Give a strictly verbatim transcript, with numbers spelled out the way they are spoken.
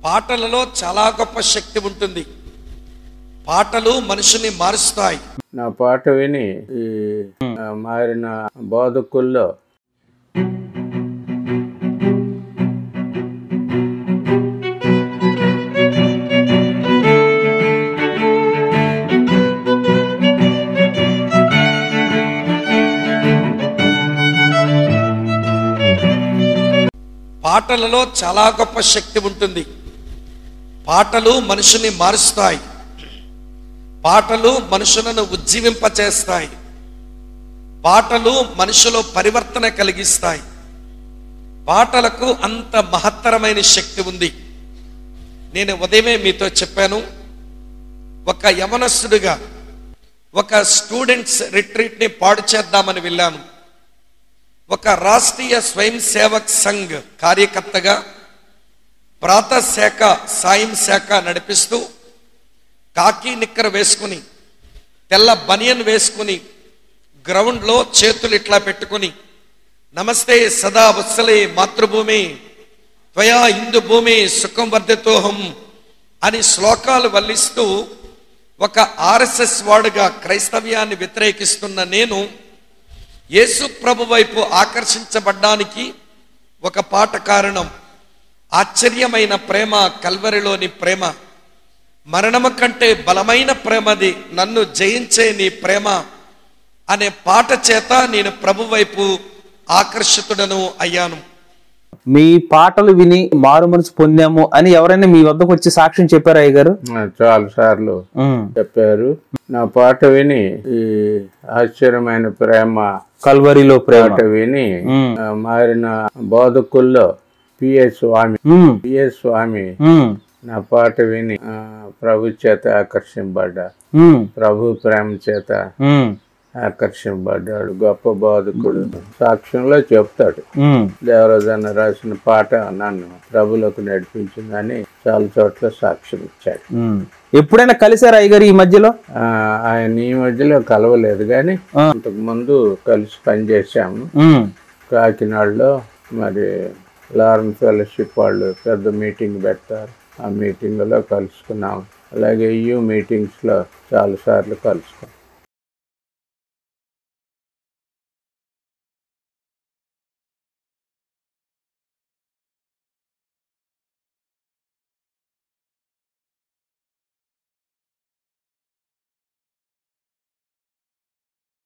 పాటలలో చాలా గొప్ప శక్తి ఉంటుంది. పాటలు మనిషిని మారుస్తాయి. నా పాట విని ఈ మారిన బోధకుల్లో పాటలలో చాలా గొప్ప శక్తి ఉంటుంది. పాటలు మనిషిని మారుస్తాయి. పాటలు మనుషులను ఉజ్జీవింపచేస్తాయి. పాటలు మనిషిలో పరివర్తన కలిగిస్తాయి. పాటలకు అంత మహత్తరమైన శక్తి ఉంది. నేను ఉదయమే మీతో చెప్పాను, ఒక యవనస్తుడిగా ఒక స్టూడెంట్స్ రిట్రీట్ని పాడు చేద్దామని వెళ్ళాను. ఒక రాష్ట్రీయ స్వయం సేవక్ సంఘ్ కార్యకర్తగా ప్రాతः శాఖ సాయం శాఖ నడిపిస్తూ కాకి నిక్కర వేసుకుని తెల్ల బనియన్ వేసుకుని గ్రౌండ్లో చేతులు ఇట్లా పెట్టుకుని నమస్తే సదా వత్సలే మాతృభూమి త్వయా హిందూ భూమి సుఖం వర్ధితోహం అని శ్లోకాలు వల్లిస్తూ ఒక ఆర్ఎస్ఎస్ వాడుగా క్రైస్తవ్యాన్ని వ్యతిరేకిస్తున్న నేను యేసు ప్రభు వైపు ఆకర్షించబడ్డానికి ఒక పాట కారణం. ఆశ్చర్యమైన ప్రేమ కల్వరిలోని ప్రేమ, మరణము కంటే బలమైన ప్రేమది, నన్ను జయించే నీ ప్రేమ అనే పాట చేత నేను ప్రభు వైపు ఆకర్షితుడను అయ్యాను. మీ పాటలు విని మారు మనసు పొందాము అని ఎవరైనా మీ వద్దకు వచ్చి సాక్ష్యం చెప్పారా అయ్య గారు? చాలా సార్లు చెప్పారు. నా పాట విని ఈ ఆశ్చర్యమైన ప్రేమ కల్వరిలో పాట విని మారిన బోధకుల్లో పిఎస్ స్వామి పిఎస్ స్వామి నా పాట విని ప్రభు చేత ఆకర్షింపడ్డా, ప్రభు ప్రేమ చేత ఆకర్షింపడ్డాడు. గొప్ప బోధకుడు సాక్ష్యంలో చెప్తాడు, దేవరాజన్న రాసిన పాట నన్ను ప్రభులకు నడిపించిందని చాలా చోట్ల సాక్ష్యం ఇచ్చాడు. ఎప్పుడైనా కలిసారా అయ్యగారు ఈ మధ్యలో? ఆయన ఈ మధ్యలో కలవలేదు, కానీ అంతకు ముందు కలిసి పనిచేసాము కాకినాడలో. మరి లారెన్స్ ఫెలోషిప్ వాళ్ళు పెద్ద మీటింగ్ పెడతారు, ఆ మీటింగ్లో కలుసుకున్నాము. అలాగే యూ మీటింగ్స్ లో చాలా సార్లు కలుసుకున్నాం.